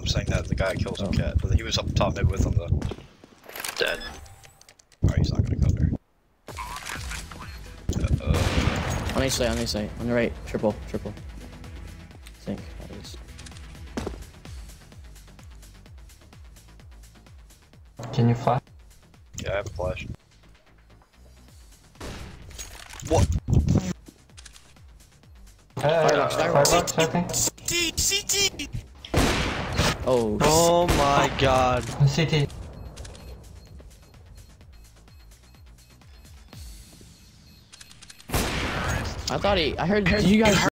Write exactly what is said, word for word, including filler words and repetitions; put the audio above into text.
saying that the guy killed some oh. cat, but he was up top mid with him though. Dead. Alright, he's not gonna come there. Uh, uh. On each side, on each side. On the right. Triple, triple. I think. Can you flash? Yeah, I have a flash. What? Uh, Firebox, I think. C T! Oh. Oh my god. C T. I thought he. I heard. heard you guys.